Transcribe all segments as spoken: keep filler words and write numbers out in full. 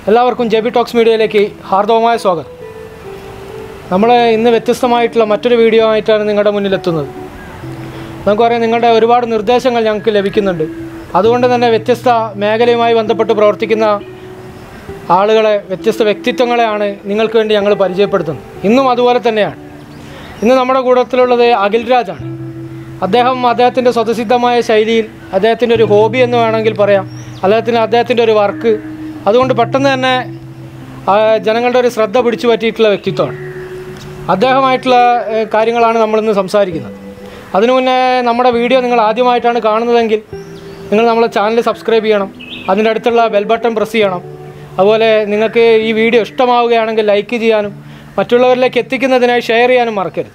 എല്ലാവർക്കും J B talks മീഡിയയിലേക്ക് ഹാർദവമായ സ്വാഗതം. നമ്മൾ ഇന്ന് വ്യത്യസ്തമായിട്ടുള്ള മറ്റൊരു വീഡിയോ ആയിട്ടാണ് നിങ്ങളുടെ മുന്നിലെത്തുന്നത്. നമുക്കറിയാം, നിങ്ങളുടെ ഒരുപാട് നിർദ്ദേശങ്ങൾ ഞങ്ങൾക്ക് ലഭിക്കുന്നുണ്ട്. അതുകൊണ്ട് തന്നെ വ്യത്യസ്ത മേഖലയുമായി ബന്ധപ്പെട്ട് പ്രവർത്തിക്കുന്ന ആളുകളെ, വ്യത്യസ്ത വ്യക്തിത്വങ്ങളെയാണ് നിങ്ങൾക്ക് വേണ്ടി ഞങ്ങൾ പരിചയപ്പെടുത്തുന്നത്. ഇന്നും അതുപോലെ തന്നെയാണ്. ഇന്ന് നമ്മുടെ കൂട്ടത്തിലുള്ളത് അഖിൽ രാജാണ്. അദ്ദേഹം അദ്ദേഹത്തിൻ്റെ സ്വതസിദ്ധമായ ശൈലിയിൽ, അദ്ദേഹത്തിൻ്റെ ഒരു ഹോബി എന്ന് വേണമെങ്കിൽ പറയാം, അദ്ദേഹത്തിന് അദ്ദേഹത്തിൻ്റെ ഒരു വർക്ക്, അതുകൊണ്ട് പെട്ടെന്ന് തന്നെ ജനങ്ങളുടെ ഒരു ശ്രദ്ധ പിടിച്ചു പറ്റിയിട്ടുള്ള വ്യക്തിത്വമാണ്. അദ്ദേഹമായിട്ടുള്ള കാര്യങ്ങളാണ് നമ്മളിന്ന് സംസാരിക്കുന്നത്. അതിനു മുന്നേ നമ്മുടെ വീഡിയോ നിങ്ങൾ ആദ്യമായിട്ടാണ് കാണുന്നതെങ്കിൽ നിങ്ങൾ നമ്മളെ ചാനൽ സബ്സ്ക്രൈബ് ചെയ്യണം, അതിൻ്റെ അടുത്തുള്ള ബെൽ ബട്ടൺ പ്രസ് ചെയ്യണം. അതുപോലെ നിങ്ങൾക്ക് ഈ വീഡിയോ ഇഷ്ടമാവുകയാണെങ്കിൽ ലൈക്ക് ചെയ്യാനും മറ്റുള്ളവരിലേക്ക് എത്തിക്കുന്നതിനായി ഷെയർ ചെയ്യാനും മറക്കരുത്.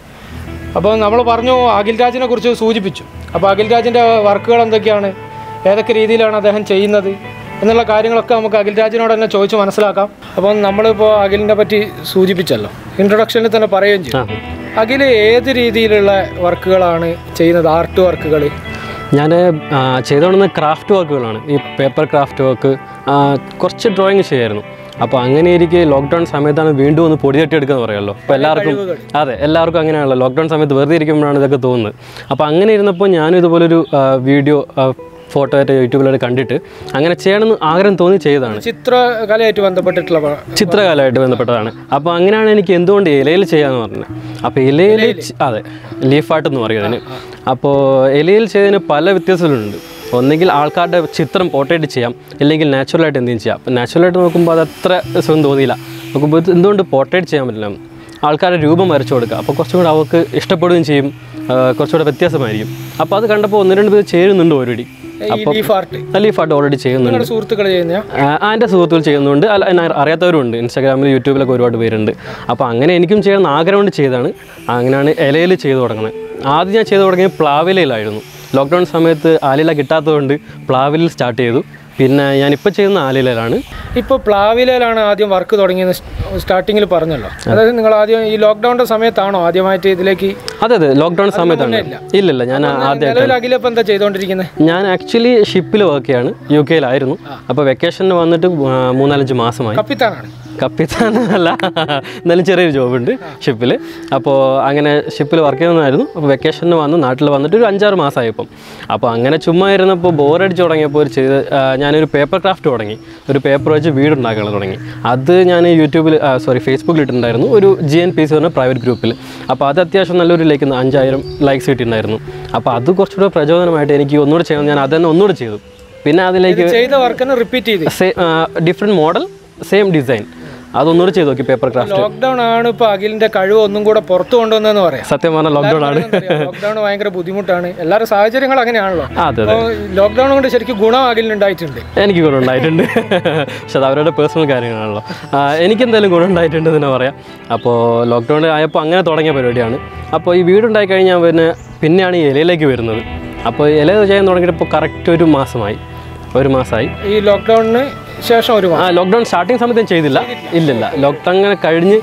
അപ്പോൾ നമ്മൾ പറഞ്ഞു, അഖിൽ രാജിനെ കുറിച്ച് സൂചിപ്പിച്ചു. അപ്പോൾ അഖിൽ രാജിൻ്റെ വർക്കുകൾ എന്തൊക്കെയാണ്, ഏതൊക്കെ രീതിയിലാണ് അദ്ദേഹം ചെയ്യുന്നത് എന്നുള്ള കാര്യങ്ങളൊക്കെ നമുക്ക് അഖിൽ രാജിനോട് തന്നെ ചോദിച്ച് മനസ്സിലാക്കാം. അപ്പം നമ്മളിപ്പോൾ അഖിലിനെ പറ്റി സൂചിപ്പിച്ചല്ലോ, ഇൻട്രൊഡക്ഷനിൽ തന്നെ പറയുകയും ചെയ്യും. അഖിൽ ഏത് രീതിയിലുള്ള വർക്കുകളാണ് ചെയ്യുന്നത്? ആർട്ട് വർക്കുകൾ ഞാൻ ചെയ്തുകൊണ്ടിരുന്ന ക്രാഫ്റ്റ് വർക്കുകളാണ്. ഈ പേപ്പർ ക്രാഫ്റ്റ് വർക്ക്, കുറച്ച് ഡ്രോയിങ് ചെയ്യായിരുന്നു. അപ്പോൾ അങ്ങനെ ഇരിക്കെ ലോക്ക്ഡൗൺ സമയത്താണ് വീണ്ടും ഒന്ന് പൊടി തട്ടിയെടുക്കുന്നത് പറയുമല്ലോ. അപ്പോൾ എല്ലാവർക്കും അതെ എല്ലാവർക്കും അങ്ങനെയാണല്ലോ, ലോക്ക്ഡൗൺ സമയത്ത് വെറുതെ ഇരിക്കുമ്പോഴാണ് ഇതൊക്കെ തോന്നുന്നത്. അപ്പോൾ അങ്ങനെ ഇരുന്നപ്പോൾ ഞാനും ഇതുപോലൊരു വീഡിയോ ഫോട്ടോ ആയിട്ട് യൂട്യൂബിലായിട്ട് കണ്ടിട്ട് അങ്ങനെ ചെയ്യണമെന്ന് ആഗ്രഹം തോന്നി ചെയ്തതാണ്. ചിത്രകലയായിട്ട് ബന്ധപ്പെട്ടിട്ടുള്ള ചിത്രകലയായിട്ട് ബന്ധപ്പെട്ടതാണ്. അപ്പോൾ അങ്ങനെയാണ് എനിക്ക് എന്തുകൊണ്ട് ഇലയിൽ ചെയ്യാമെന്ന് പറഞ്ഞത്. അപ്പോൾ ഇലയിൽ അതെ ലീഫ് ആർട്ട് എന്ന് പറയും അതിന്. അപ്പോൾ ഇലയിൽ ചെയ്തതിന് പല വ്യത്യാസങ്ങളുണ്ട്. ഒന്നെങ്കിൽ ആൾക്കാരുടെ ചിത്രം പോർട്രേറ്റ് ചെയ്യാം, അല്ലെങ്കിൽ നാച്ചുറലായിട്ട് എന്തെങ്കിലും ചെയ്യാം. അപ്പോൾ നാച്ചുറലായിട്ട് നോക്കുമ്പോൾ അത് അത്ര സുഖം തോന്നിയില്ല. നോക്കുമ്പോൾ എന്തുകൊണ്ട് പോർട്രേറ്റ് ചെയ്യാൻ പറ്റില്ല, ആൾക്കാരുടെ രൂപം വരച്ചു കൊടുക്കുക. അപ്പോൾ കുറച്ചും കൂടെ അവർക്ക് ഇഷ്ടപ്പെടുകയും ചെയ്യും, കുറച്ചുകൂടെ വ്യത്യാസമായിരിക്കും. അപ്പോൾ അത് കണ്ടപ്പോൾ ഒന്ന് രണ്ട് പേര് ചേരുന്നുണ്ട് ഓൾറെഡി. അപ്പോൾ ലീഫ് ആർട്ട് ഓൾറെഡി ചെയ്യുന്നുണ്ട്. സുഹൃത്തുക്കൾ ചെയ്യുന്ന എൻ്റെ സുഹൃത്തുക്കൾ ചെയ്യുന്നുണ്ട്, അല്ല എന്നെ അറിയാത്തവരുണ്ട്. ഇൻസ്റ്റാഗ്രാമിൽ യൂട്യൂബിലൊക്കെ ഒരുപാട് പേരുണ്ട്. അപ്പോൾ അങ്ങനെ എനിക്കും ചെയ്യണമെന്ന് ആഗ്രഹം കൊണ്ട് ചെയ്തതാണ്. അങ്ങനെയാണ് ഇലയിൽ ചെയ്ത് തുടങ്ങുന്നത്. ആദ്യം ഞാൻ ചെയ്ത് തുടങ്ങിയത് പ്ലാവിലയിലായിരുന്നു. ലോക്ക്ഡൗൺ സമയത്ത് ആലില കിട്ടാത്തതുകൊണ്ട് പ്ലാവിലിൽ സ്റ്റാർട്ട് ചെയ്തു. പിന്നെ ഞാനിപ്പോൾ ചെയ്യുന്ന ആലിലയിലാണ്. ഇപ്പോൾ പ്ലാവിലയിലാണ് ആദ്യം വർക്ക് തുടങ്ങിയത് സ്റ്റാർട്ടിങ്ങിൽ പറഞ്ഞല്ലോ. അതായത് നിങ്ങൾ ആദ്യം ഈ ലോക്ക്ഡൗണിൻ്റെ സമയത്താണോ ആദ്യമായിട്ട് ഇതിലേക്ക്? അതെ അതെ ലോക്ക്ഡൗൺ സമയത്താണ്. ഇല്ലില്ല, ഞാൻ ആദ്യം അഖിലിപ്പോൾ എന്താ ചെയ്തുകൊണ്ടിരിക്കുന്നത്? ഞാൻ ആക്ച്വലി ഷിപ്പിൽ വർക്ക് ചെയ്യാണ്, യു കെയിലായിരുന്നു. അപ്പോൾ വെക്കേഷന് വന്നിട്ട് മൂന്നാലഞ്ച് മാസമായി. കപ്പിത്താനാണ്? കപ്പിത്താനല്ല, എന്നാലും ചെറിയൊരു ജോബുണ്ട് ഷിപ്പിൽ. അപ്പോൾ അങ്ങനെ ഷിപ്പിൽ വർക്ക് ചെയ്യുന്നതായിരുന്നു. അപ്പോൾ വെക്കേഷന് വന്ന് നാട്ടിൽ വന്നിട്ട് ഒരു അഞ്ചാറ് മാസമായപ്പം. അപ്പോൾ അങ്ങനെ ചുമ്മാ ഇരുന്നപ്പോൾ ബോറടിച്ച് തുടങ്ങിയപ്പോൾ ഒരു ചെയ്ത് ഞാനൊരു പേപ്പർ ക്രാഫ്റ്റ് തുടങ്ങി. ഒരു പേപ്പർ വെച്ച് വീടുണ്ടാക്കാൻ തുടങ്ങി. അത് ഞാൻ യൂട്യൂബിൽ സോറി ഫേസ്ബുക്കിൽ ഇട്ടിട്ടുണ്ടായിരുന്നു, ഒരു ജി എൻ പി സി പറഞ്ഞ പ്രൈവറ്റ് ഗ്രൂപ്പിൽ. അപ്പോൾ അത് അത്യാവശ്യം നല്ലൊരു ലൈക്ക് അഞ്ചായിരം ലൈക്സ് കിട്ടിയിട്ടുണ്ടായിരുന്നു. അപ്പോൾ അത് കുറച്ചുകൂടെ പ്രചോദനമായിട്ട് എനിക്ക് ഒന്നുകൂടെ ചെയ്യണം. ഞാൻ അതന്നെ ഒന്നുകൂടെ ചെയ്തു. പിന്നെ അതിലേക്ക് ചെയ്ത വർക്കിനെ റിപ്പീറ്റ് ചെയ്ത് ഡിഫറെൻറ്റ് മോഡൽ സെയിം ഡിസൈൻ അതൊന്നുകൂടെ ചെയ്ത് നോക്കി. Paper craft. ലോക്ക്ഡൗൺ ആണ് ഇപ്പോൾ അഖിലിന്റെ കഴിവ് ഒന്നും കൂടെ പുറത്തു കൊണ്ടുവന്നെന്ന് പറയാം. സത്യം പറഞ്ഞാൽ ലോക്ക്ഡൗൺ ആണ്. ലോക്ക്ഡൗൺ ഭയങ്കര ബുദ്ധിമുട്ടാണ്, എല്ലാവരും സാഹചര്യങ്ങൾ അങ്ങനെയാണല്ലോ. അതെ, ലോക്ക്ഡൗൺ കൊണ്ട് ശരിക്കും ഗുണം അഖിലിന് ഉണ്ടായിട്ടുണ്ട്. എനിക്ക് ഗുണം ഉണ്ടായിട്ടുണ്ട്. പക്ഷെ അത് അവരുടെ പേഴ്സണൽ കാര്യങ്ങളാണല്ലോ. എനിക്കെന്തായാലും ഗുണം ഉണ്ടായിട്ടുണ്ട് എന്ന് പറയാം. അപ്പോൾ ലോക്ക്ഡൗൺ ആയപ്പോൾ അങ്ങനെ തുടങ്ങിയ പരിപാടിയാണ്. അപ്പോൾ ഈ വീടുണ്ടായി കഴിഞ്ഞാൽ പിന്നെ പിന്നെയാണ് ഈ ഇലയിലേക്ക് വരുന്നത്. അപ്പോൾ ഇല ചെയ്യാൻ തുടങ്ങിയിട്ട് ഇപ്പോൾ കറക്റ്റ് ഒരു മാസമായി ഒരു മാസമായി ഈ ലോക്ക്ഡൗണിന് ശേഷം ഒരു ആ ലോക്ക്ഡൗൺ സ്റ്റാർട്ടിങ് സമയത്ത് ഞാൻ ചെയ്തില്ല. ഇല്ലില്ല, ലോക്ക്ഡൗൺ അങ്ങനെ കഴിഞ്ഞ്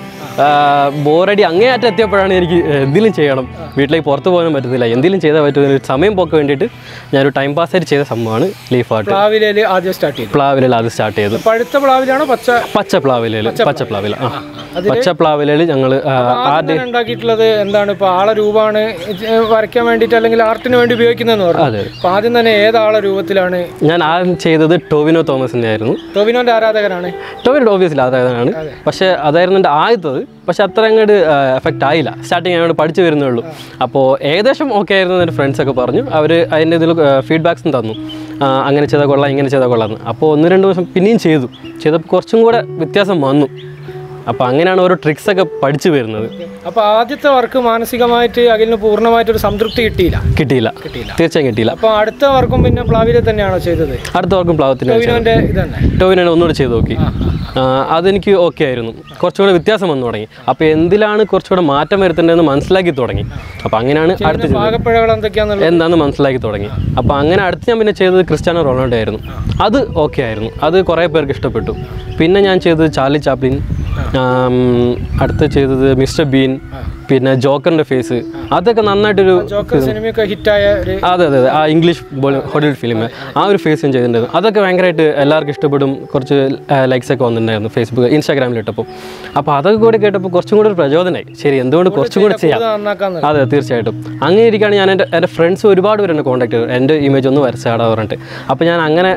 ബോറടി അങ്ങേയറ്റം എത്തിയപ്പോഴാണ് എനിക്ക് എന്തെങ്കിലും ചെയ്യണം, വീട്ടിലേക്ക് പുറത്ത് പോകാനും പറ്റുന്നില്ല, എന്തെങ്കിലും ചെയ്താൽ പറ്റുന്ന സമയം പോക്ക് വേണ്ടിയിട്ട് ഞാനൊരു ടൈം പാസ് ആയിട്ട് ചെയ്ത സംഭവമാണ് ലീഫ് ആർട്ട്. പ്ലാവിലയിൽ ആദ്യം സ്റ്റാർട്ട് ചെയ്തു. പ്ലാവിലയിൽ ആദ്യം സ്റ്റാർട്ട് ചെയ്തു. പഴുത്ത പ്ലാവിലാണോ പച്ച? പച്ച പ്ലാവിലയിൽ. പച്ച പ്ലാവില ആ പച്ച പ്ലാവിലയിൽ ഞങ്ങൾ ആദ്യം ഉണ്ടാക്കിയിട്ടുള്ളത് എന്താണ്? ഇപ്പോൾ ആളെ രൂപമാണ് വരയ്ക്കാൻ വേണ്ടിയിട്ട് അല്ലെങ്കിൽ ആർട്ടിന് വേണ്ടി ഉപയോഗിക്കുന്നതെന്ന് പറഞ്ഞു. അതെ. അപ്പോൾ ആദ്യം തന്നെ ഏത് ആളെ രൂപത്തിലാണ്? ഞാൻ ആദ്യം ചെയ്തത് ടോവിനോ തോമസിൻ്റെ ആയിരുന്നു. ടോവിനോന്റെ ആരാധകനാണ്? ടോവിനോ ഓബിയസ്ലി ആരാധകനാണ്. പക്ഷേ അതായിരുന്നു എൻ്റെ ആദ്യത്തത്. പക്ഷെ അത്ര അങ്ങോട്ട് എഫക്റ്റ് ആയില്ല. സ്റ്റാർട്ടിങ് അങ്ങോട്ട് പഠിച്ചു വരുന്നേ ഉള്ളൂ. അപ്പോൾ ഏകദേശം ഓക്കെ ആയിരുന്നു എൻ്റെ ഫ്രണ്ട്സൊക്കെ പറഞ്ഞു. അവർ അതിൻ്റെ ഇതിൽ ഫീഡ്ബാക്സും തന്നു, അങ്ങനെ ചെയ്താൽ കൊള്ളാം, ഇങ്ങനെ ചെയ്താൽ കൊള്ളാമെന്ന്. അപ്പോൾ ഒന്ന് രണ്ട് ദിവസം പിന്നെയും ചെയ്തു. ചെയ്തപ്പോൾ കുറച്ചും കൂടെ വ്യത്യാസം വന്നു. അപ്പോൾ അങ്ങനെയാണ് ഓരോ ട്രിക്സൊക്കെ പഠിച്ചു വരുന്നത്. അപ്പോൾ ആദ്യത്തെ വർക്ക് മാനസികമായിട്ട് അഖിലിന് പൂർണ്ണമായിട്ടൊരു സംതൃപ്തി കിട്ടിയില്ല? കിട്ടിയില്ല കിട്ടിയില്ല തീർച്ചയായും കിട്ടിയില്ല. അപ്പോൾ അടുത്ത വർക്കും പിന്നെ പ്ലാവിലെ തന്നെയാണോ ചെയ്തത്? അടുത്ത വർക്കും പ്ലാവത്തിന് ടോവിനോനെ ഒന്നുകൂടെ ചെയ്ത് നോക്കി. അതെനിക്ക് ഓക്കെ ആയിരുന്നു. കുറച്ചുകൂടെ വ്യത്യാസം വന്നു തുടങ്ങി. അപ്പോൾ എന്തിലാണ് കുറച്ചുകൂടെ മാറ്റം വരുത്തേണ്ടതെന്ന് മനസ്സിലാക്കി തുടങ്ങി. അപ്പോൾ അങ്ങനെയാണ് അടുത്ത എന്താണെന്ന് മനസ്സിലാക്കി തുടങ്ങി. അപ്പോൾ അങ്ങനെ അടുത്ത് ഞാൻ പിന്നെ ചെയ്തത് ക്രിസ്ത്യാനോ റൊണാൾഡോ ആയിരുന്നു. അത് ഓക്കെ ആയിരുന്നു, അത് കുറേ പേർക്ക് ഇഷ്ടപ്പെട്ടു. പിന്നെ ഞാൻ ചെയ്തത് ചാർലി ചാപ്ലിൻ, അടുത്ത് ചെയ്തത് മിസ്റ്റർ ബീൻ, പിന്നെ ജോക്കറിൻ്റെ ഫേസ്, അതൊക്കെ നന്നായിട്ടൊരു ജോക്കർ സിനിമയൊക്കെ ഹിറ്റായ അതെ അതെ അതെ ആ ഇംഗ്ലീഷ് ഹോളിവുഡ് ഫിലിം ആ ഒരു ഫേസും ചെയ്തിട്ടുണ്ടായിരുന്നു. അതൊക്കെ ഭയങ്കരമായിട്ട് എല്ലാവർക്കും ഇഷ്ടപ്പെടും. കുറച്ച് ലൈക്സ് ഒക്കെ വന്നിട്ടുണ്ടായിരുന്നു ഫേസ്ബുക്ക് ഇൻസ്റ്റാഗ്രാമിൽ ഇട്ടപ്പോൾ. അപ്പോൾ അതൊക്കെ കൂടി കേട്ടപ്പോൾ കുറച്ചും കൂടി ഒരു പ്രചോദനമായി. ശരി, എന്തുകൊണ്ട് കുറച്ചും കൂടി ചെയ്യാം. അതെ, തീർച്ചയായിട്ടും. അങ്ങനെ ഇരിക്കുകയാണ് ഞാൻ എൻ്റെ എൻ്റെ ഫ്രണ്ട്സ് ഒരുപാട് പേര് എന്നെ കോൺടാക്ട് ചെയ്തു, എൻ്റെ ഇമേജ് ഒന്ന് വരച്ചാടാ പറഞ്ഞിട്ട്. അപ്പോൾ ഞാൻ അങ്ങനെ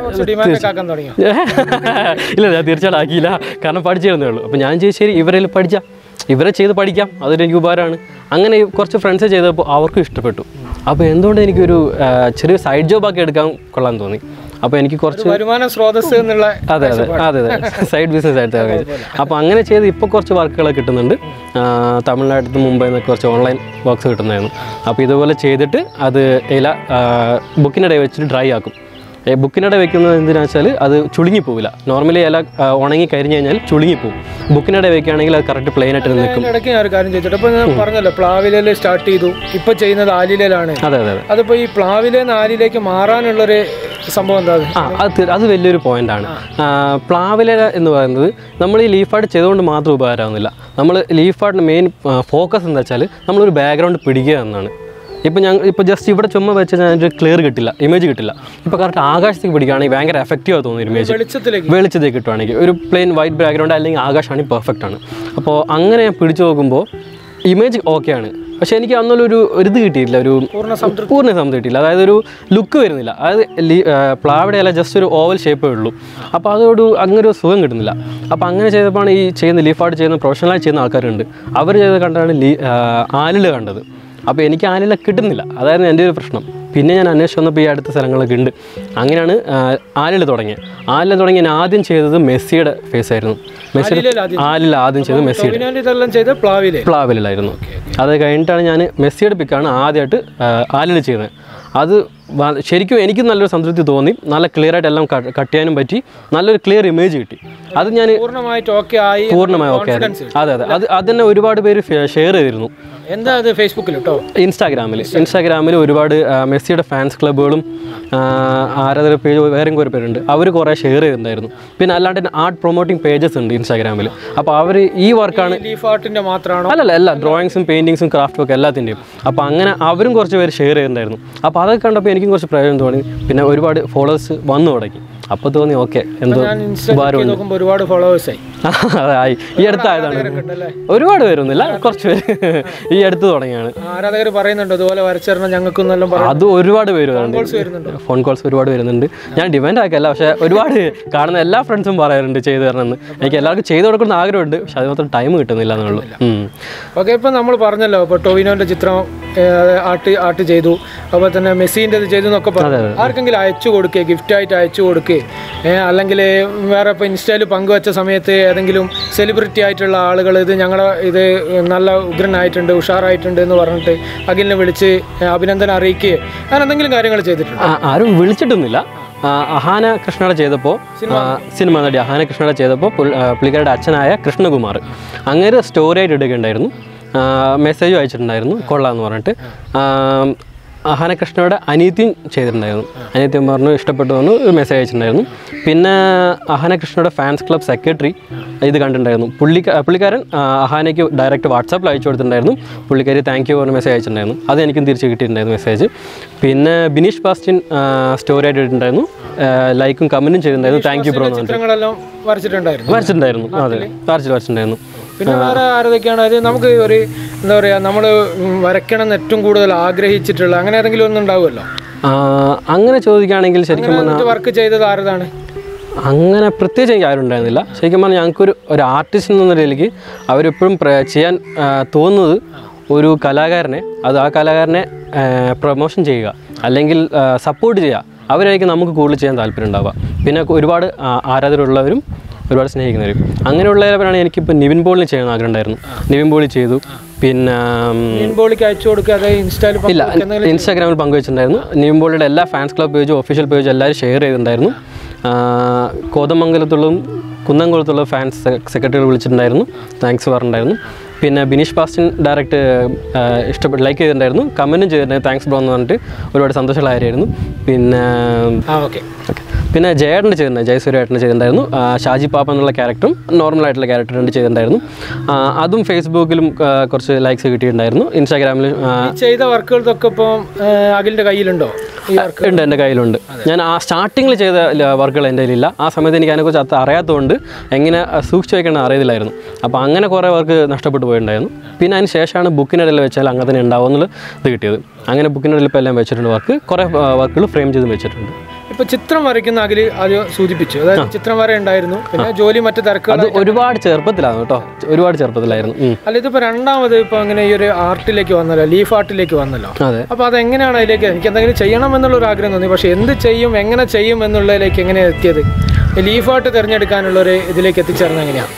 ഇല്ല ഞാൻ തീർച്ചയായിട്ടും ആക്കിയില്ല, കാരണം പഠിച്ചിരുന്നേ ഉള്ളൂ. അപ്പോൾ ഞാൻ ചോദിച്ചു ശരി ഇവരിൽ പഠിച്ചാൽ ഇവരെ ചെയ്ത് പഠിക്കാം, അതൊരു എനിക്ക് ഉപകാരമാണ്. അങ്ങനെ കുറച്ച് ഫ്രണ്ട്സ് ചെയ്തപ്പോൾ അവർക്കും ഇഷ്ടപ്പെട്ടു. അപ്പോൾ എന്തുകൊണ്ട് എനിക്കൊരു ചെറിയ സൈഡ് ജോബാക്കി എടുക്കാൻ കൊള്ളാൻ തോന്നി. അപ്പോൾ എനിക്ക് കുറച്ച് വരുമാന സ്രോതസ് എന്നുള്ള അതെ അതെ അതെ അതെ സൈഡ് ബിസിനസ് ആയിട്ട്. അപ്പോൾ അങ്ങനെ ചെയ്ത് ഇപ്പോൾ കുറച്ച് വർക്കുകളൊക്കെ കിട്ടുന്നുണ്ട്. തമിഴ്നാട്ടിൽ മുംബൈയിൽ നിന്നൊക്കെ കുറച്ച് ഓൺലൈൻ വർക്ക്സ് കിട്ടുന്നതായിരുന്നു. അപ്പോൾ ഇതുപോലെ ചെയ്തിട്ട് അത് ഇല ബുക്കിനിടെ വെച്ചിട്ട് ഡ്രൈ ആക്കും. ബുക്കിനിടെ വെക്കുന്നത് എന്തിനാ വെച്ചാൽ അത് ചുളുങ്ങിപ്പോവില്ല. നോർമലി ഇല ഉണങ്ങി കഴിഞ്ഞ് കഴിഞ്ഞാൽ ചുളുങ്ങിപ്പോവും. ബുക്കിനിടെ വെക്കുകയാണെങ്കിൽ അത് കറക്റ്റ് പ്ലെയിൻ ആയിട്ട് നിൽക്കും. ഇടയ്ക്ക് ഞാൻ ഒരു കാര്യം ചോദിച്ചിട്ട്, അപ്പോൾ ഞാൻ പറഞ്ഞല്ലോ പ്ലാവിലയിൽ സ്റ്റാർട്ട് ചെയ്തു, ഇപ്പോൾ ചെയ്യുന്നത് ആലിലയിലാണ്. അതെ അതെ അതെ അതിപ്പോൾ ഈ പ്ലാവിലെ ആലിലേക്ക് മാറാനുള്ളൊരു സംഭവം എന്താ? ആ അത് അത് വലിയൊരു പോയിൻ്റാണ്. പ്ലാവില എന്ന് പറയുന്നത് നമ്മൾ ഈ ലീഫ് ആർട്ട് ചെയ്തുകൊണ്ട് മാത്രം ഉപകാരമാകുന്നില്ല. നമ്മൾ ലീഫ് ആർട്ടിൻ്റെ മെയിൻ ഫോക്കസ് എന്താ വെച്ചാൽ നമ്മളൊരു ബാക്ക്ഗ്രൗണ്ട് പിടിക്കുക എന്നാണ്. ഇപ്പോൾ ഞാൻ ഇപ്പോൾ ജസ്റ്റ് ഇവിടെ ചുമ്മാ വെച്ചാൽ ഞാൻ ഒരു ക്ലിയർ കിട്ടില്ല, ഇമേജ് കിട്ടില്ല. ഇപ്പോൾ കറക്റ്റ് ആകാശത്തേക്ക് പിടിക്കുകയാണെങ്കിൽ ഭയങ്കര എഫക്റ്റീവായി തോന്നുന്നു ഇമേജ്. വെളിച്ചത്തിലേക്ക് വെളിച്ചത്തേക്ക് കിട്ടുവാണെങ്കിൽ ഒരു പ്ലെയിൻ വൈറ്റ് ബാക്ക്ഗ്രൗണ്ട് അല്ലെങ്കിൽ ആകാശമാണെങ്കിൽ പെർഫെക്റ്റ് ആണ്. അപ്പോൾ അങ്ങനെ ഞാൻ പിടിച്ചു നോക്കുമ്പോൾ ഇമേജ് ഓക്കെയാണ്. പക്ഷേ എനിക്ക് അന്നൊരു ഒരു ഇത് കിട്ടിയില്ല, ഒരു പൂർണ്ണ സംതൃപ്തി കിട്ടിയില്ല. അതായത് ഒരു ലുക്ക് വരുന്നില്ല. അതായത് പ്ലാവിടെ അല്ല ജസ്റ്റ് ഒരു ഓവൽ ഷേപ്പേ ഉള്ളൂ. അപ്പോൾ അതോട് അങ്ങനെ ഒരു സുഖം കിട്ടുന്നില്ല. അപ്പോൾ അങ്ങനെ ചെയ്തപ്പോഴാണ് ഈ ചെയ്യുന്ന ലീഫ് ആർട്ട് ചെയ്യുന്ന പ്രൊഫഷണലായി ചെയ്യുന്ന ആൾക്കാരുണ്ട്, അവർ ചെയ്ത് കണ്ടാണ് ലീ ആലിൽ കണ്ടത്. അപ്പോൾ എനിക്ക് ആലില കിട്ടുന്നില്ല, അതായിരുന്നു എൻ്റെ ഒരു പ്രശ്നം. പിന്നെ ഞാൻ അന്വേഷിച്ച് വന്നപ്പോൾ ഈ അടുത്ത സ്ഥലങ്ങളൊക്കെ ഉണ്ട്. അങ്ങനെയാണ് ആലിൽ തുടങ്ങിയത്. ആലിൽ തുടങ്ങി ഞാൻ ആദ്യം ചെയ്തത് മെസ്സിയുടെ ഫേസ് ആയിരുന്നു. മെസ്സിയുടെ ആലിൽ ആദ്യം ചെയ്തത് മെസ്സിയുടെ പ്ലാവിലായിരുന്നു. അത് കഴിഞ്ഞിട്ടാണ് ഞാൻ മെസ്സിയുടെ പിക്കാണ് ആദ്യമായിട്ട് ആലിൽ ചെയ്യുന്നത്. അത് ശരിക്കും എനിക്ക് നല്ലൊരു സംതൃപ്തി തോന്നി. നല്ല ക്ലിയർ ആയിട്ട് എല്ലാം കട്ട് ചെയ്യാനും പറ്റി, നല്ലൊരു ക്ലിയർ ഇമേജ് കിട്ടി. അത് ഞാൻ പൂർണ്ണമായിട്ട് ഓക്കെ ആയി പൂർണ്ണമായി ഓക്കെ ആയിരുന്നു. അതെ അതെ അത് അത് തന്നെ ഒരുപാട് പേര് ഷെയർ ചെയ്തിരുന്നു. എന്താ അത് ഫേസ്ബുക്കിൽ കേട്ടോ, ഇൻസ്റ്റാഗ്രാമിൽ ഇൻസ്റ്റാഗ്രാമിൽ ഒരുപാട് മെസ്സിയുടെ ഫാൻസ് ക്ലബ്ബുകളും ആരാധന പേജ് വേറെയും കുറേ പേരുണ്ട്, അവർ കുറേ ഷെയർ ചെയ്തിട്ടുണ്ടായിരുന്നു. പിന്നെ അല്ലാണ്ട് ആർട്ട് പ്രൊമോട്ടിംഗ് പേജസ് ഉണ്ട് ഇൻസ്റ്റാഗ്രാമിൽ. അപ്പോൾ അവർ ഈ വർക്കാണ് ലീഫ് ആർട്ടിൻ്റെ മാത്രമാണോ? അല്ലല്ല എല്ലാ ഡ്രോയിങ്സും പെയിൻറ്റിങ്സും ക്രാഫ്റ്റും ഒക്കെ എല്ലാത്തിൻ്റെയും. അപ്പോൾ അങ്ങനെ അവരും കുറച്ച് പേര് ഷെയർ ചെയ്തിട്ടുണ്ടായിരുന്നു. അപ്പോൾ അതൊക്കെ കണ്ടപ്പോൾ എനിക്കും കുറച്ച് പ്രയോജനം തോന്നി. പിന്നെ ഒരുപാട് ഫോളോവേഴ്സ് വന്നു തുടങ്ങി. അപ്പോൾ തോന്നി ഓക്കെ എന്തോ ഉപകാരമുണ്ട്. ഒരുപാട് ഫോളോവേഴ്സായി. അതായി ഈ അടുത്തായതാണ്. ഒരുപാട് പേരൊന്നുമില്ല, കുറച്ച് പേര് ഈ അടുത്ത് തുടങ്ങിയാണ്. ആരാധകർ പറയുന്നുണ്ട് അതുപോലെ വരച്ചിരണം ഞങ്ങൾക്കൊന്നെല്ലാം. അത് ഒരുപാട് പേര് വരുന്നുണ്ട്, ഫോൺ കോൾസ് ഒരുപാട് വരുന്നുണ്ട്. ഞാൻ ഡിമാൻഡ് ആക്കല്ല, പക്ഷേ ഒരുപാട് കാണുന്ന എല്ലാ ഫ്രണ്ട്സും പറയാറുണ്ട് ചെയ്തു തരണമെന്ന്. എനിക്ക് എല്ലാവർക്കും ചെയ്തു കൊടുക്കുന്ന ആഗ്രഹമുണ്ട്, പക്ഷെ അത് മാത്രം ടൈം കിട്ടുന്നില്ല എന്നുള്ളൂ. ഓക്കെ, ഇപ്പം നമ്മൾ പറഞ്ഞല്ലോ ഇപ്പോൾ ടൊവിനോൻ്റെ ചിത്രം ആർട്ട് ആർട്ട് ചെയ്തു, അതുപോലെ തന്നെ മെസ്സിൻ്റെ ഇത് ചെയ്തു എന്നൊക്കെ പറഞ്ഞു. ആർക്കെങ്കിലും അയച്ചു കൊടുക്കുക, ഗിഫ്റ്റായിട്ട് അയച്ചു കൊടുക്കുക, അല്ലെങ്കിൽ വേറെ ഇപ്പോൾ ഇൻസ്റ്റയിൽ പങ്കുവച്ച സമയത്ത് ഏതെങ്കിലും സെലിബ്രിറ്റി ആയിട്ടുള്ള ആളുകൾ ഇത് ഞങ്ങളുടെ ഇത് നല്ല ഉഗ്രനായിട്ടുണ്ട്, ഉഷാറായിട്ടുണ്ട് എന്ന് പറഞ്ഞിട്ട് അഖിലിനെ വിളിച്ച് അഭിനന്ദനം അറിയിക്കുക, അങ്ങനെ എന്തെങ്കിലും കാര്യങ്ങൾ ചെയ്തിട്ടുണ്ട്? ആരും വിളിച്ചിട്ടൊന്നുമില്ല. അഹാന കൃഷ്ണയുടെ ചെയ്തപ്പോൾ സിനിമ നടി അഹാന കൃഷ്ണയുടെ ചെയ്തപ്പോൾ പുള്ളിക്കാരുടെ അച്ഛനായ കൃഷ്ണകുമാർ അങ്ങനെ സ്റ്റോറി ആയിട്ട് ഇടുകയുണ്ടായിരുന്നു. മെസ്സേജും അയച്ചിട്ടുണ്ടായിരുന്നു കൊള്ളാമെന്ന് പറഞ്ഞിട്ട്. അഹാന കൃഷ്ണയുടെ അനീതിയും ചെയ്തിട്ടുണ്ടായിരുന്നു. അനീതിയും പറഞ്ഞു ഇഷ്ടപ്പെട്ടു എന്ന് ഒരു മെസ്സേജ് അയച്ചിട്ടുണ്ടായിരുന്നു. പിന്നെ അഹാന കൃഷ്ണയുടെ ഫാൻസ് ക്ലബ് സെക്രട്ടറി ഇത് കണ്ടിട്ടുണ്ടായിരുന്നു. പുള്ളി പുള്ളിക്കാരൻ അഹാനയ്ക്ക് ഡയറക്റ്റ് വാട്സാപ്പിൽ അയച്ചു കൊടുത്തിട്ടുണ്ടായിരുന്നു. പുള്ളിക്കാരി താങ്ക് യു പറഞ്ഞ മെസ്സേജ് അയച്ചിട്ടുണ്ടായിരുന്നു. അത് എനിക്കും തിരിച്ച് കിട്ടിയിട്ടുണ്ടായിരുന്നു മെസ്സേജ്. പിന്നെ ബിനീഷ് ബാസ്റ്റിൻ സ്റ്റോറി ആയിട്ട് ഇട്ടിട്ടുണ്ടായിരുന്നു, ലൈക്കും കമൻറ്റും ചെയ്തിട്ടുണ്ടായിരുന്നു. താങ്ക് യു ബ്രോ എന്ന് വരച്ചിട്ടുണ്ടായിരുന്നു. വരച്ചിട്ടുണ്ടായിരുന്നു അതെ വരച്ചിട്ട് വരച്ചിട്ടുണ്ടായിരുന്നു. പിന്നെ വേറെ ആരതൊക്കെയാണ് അത് നമുക്ക് ഒരു എന്താ പറയുക, നമ്മൾ വരയ്ക്കണം എന്ന് ഏറ്റവും കൂടുതൽ ആഗ്രഹിച്ചിട്ടുള്ള അങ്ങനെ ഏതെങ്കിലും ഒന്നും ഉണ്ടാവുമല്ലോ? അങ്ങനെ ചോദിക്കുകയാണെങ്കിൽ ശരിക്കും പറഞ്ഞാൽ വർക്ക് ചെയ്തത് ആരതാണ്? അങ്ങനെ പ്രത്യേകിച്ച് എനിക്ക് ആരും ഉണ്ടായിരുന്നില്ല. ശരിക്കും പറഞ്ഞാൽ ഞങ്ങൾക്കൊരു ഒരു ആർട്ടിസ്റ്റ് എന്ന നിലയിലേക്ക് അവരെപ്പോഴും ചെയ്യാൻ തോന്നുന്നത് ഒരു കലാകാരനെ, അത് ആ കലാകാരനെ പ്രൊമോഷൻ ചെയ്യുക അല്ലെങ്കിൽ സപ്പോർട്ട് ചെയ്യുക, അവരായിരിക്കും നമുക്ക് കൂടുതൽ ചെയ്യാൻ താല്പര്യം ഉണ്ടാവുക. പിന്നെ ഒരുപാട് ആരാധകരുള്ളവരും ഒരുപാട് സ്നേഹിക്കുന്നവരും അങ്ങനെയുള്ളവരാണ്. എനിക്കിപ്പോൾ നിവിൻ പോളിന് ചെയ്യാൻ ആഗ്രഹം ഉണ്ടായിരുന്നു. നിവിൻ പോളി ചെയ്തു. പിന്നെ ഇല്ല ഇൻസ്റ്റാഗ്രാമിൽ പങ്കുവച്ചിട്ടുണ്ടായിരുന്നു. നിവിൻ പോളിയുടെ എല്ലാ ഫാൻസ് ക്ലബ് പേജും ഒഫീഷ്യൽ പേജും എല്ലാവരും ഷെയർ ചെയ്തിട്ടുണ്ടായിരുന്നു. കോതമംഗലത്തുള്ളതും കുന്നംകുളത്തുള്ള ഫാൻസ് സെക്രട്ടറികൾ വിളിച്ചിട്ടുണ്ടായിരുന്നു, താങ്ക്സ് പറഞ്ഞിട്ടുണ്ടായിരുന്നു. പിന്നെ ബിനീഷ് ബാസ്റ്റിൻ ഡയറക്റ്റ് ഇഷ്ടപ്പെട്ട് ലൈക്ക് ചെയ്തിട്ടുണ്ടായിരുന്നു, കമൻറ്റും ചെയ്തിട്ടുണ്ടായിരുന്നു, താങ്ക്സ് ബ്രോ എന്ന് പറഞ്ഞിട്ട് ഒരുപാട് സന്തോഷമുള്ള കാര്യമായിരുന്നു. പിന്നെ ഓക്കെ ഓക്കെ പിന്നെ ജയേട്ടൻ്റെ ചെയ്തിട്ടുണ്ട്, ജയസൂര്യേട്ടൻ്റെ ചെയ്തിട്ടുണ്ടായിരുന്നു. ഷാജി പാപ്പ എന്നുള്ള ക്യാരക്ടറും നോർമലായിട്ടുള്ള ക്യാരക്ടർ രണ്ട് ചെയ്തിട്ടുണ്ടായിരുന്നു. അതും ഫേസ്ബുക്കിലും കുറച്ച് ലൈക്സ് കിട്ടിയിട്ടുണ്ടായിരുന്നു. ഇൻസ്റ്റാഗ്രാമിലും ചെയ്ത വർക്കുകൾക്കൊക്കെ ഇപ്പോൾ അഖിലിൻ്റെ കയ്യിലുണ്ടോ? ഉണ്ട്, എൻ്റെ കയ്യിലുണ്ട്. ഞാൻ ആ സ്റ്റാർട്ടിങ്ങിൽ ചെയ്ത വർക്കുകൾ എൻ്റെ കയ്യിലില്ല. ആ സമയത്ത് എനിക്ക് അതിനെക്കുറിച്ച് അത്ര അറിയാത്തതുകൊണ്ട് എങ്ങനെ സൂക്ഷിച്ച് വയ്ക്കണം അറിയത്തില്ലായിരുന്നു. അപ്പോൾ അങ്ങനെ കുറേ വർക്ക് നഷ്ടപ്പെട്ടു പോയിട്ടുണ്ടായിരുന്നു. പിന്നെ അതിന് ശേഷമാണ് ബുക്കിനിടയിൽ വെച്ചാൽ അങ്ങനെ തന്നെ ഉണ്ടാവും എന്നുള്ള ഇത് കിട്ടിയത്. അങ്ങനെ ബുക്കിനിടയിൽ ഇപ്പോൾ എല്ലാം വെച്ചിട്ടുണ്ട് വർക്ക്, കുറേ വർക്കുകൾ ഫ്രെയിം ചെയ്ത് വെച്ചിട്ടുണ്ട്. ഇപ്പോൾ ചിത്രം വരയ്ക്കുന്ന അഖിൽ ആദ്യം സൂചിപ്പിച്ചു, അതായത് ചിത്രം വര ഉണ്ടായിരുന്നു, പിന്നെ ജോലി മറ്റു തിരക്കുകൾ. അത് ഒരുപാട് ചെറുപ്പത്തിലാണ് കേട്ടോ, ഒരുപാട് ചെറുപ്പത്തിലായിരുന്നു. അല്ല, ഇതിപ്പോൾ രണ്ടാമത് ഇപ്പോൾ അങ്ങനെ ഈ ഒരു ആർട്ടിലേക്ക് വന്നല്ലോ, ലീഫ് ആർട്ടിലേക്ക് വന്നല്ലോ. അതെ. അപ്പോൾ അതെങ്ങനെയാണ് അതിലേക്ക്, എനിക്ക് എന്തെങ്കിലും ചെയ്യണം എന്നുള്ളൊരു ആഗ്രഹം തോന്നി, പക്ഷേ എന്ത് ചെയ്യും, എങ്ങനെ ചെയ്യും എന്നുള്ളതിലേക്ക് എങ്ങനെയാണ് എത്തിയത്? ലീഫ് ആർട്ട് തിരഞ്ഞെടുക്കാനുള്ളൊരു ഇതിലേക്ക് എത്തിച്ചേർന്നത് എങ്ങനെയാണ്?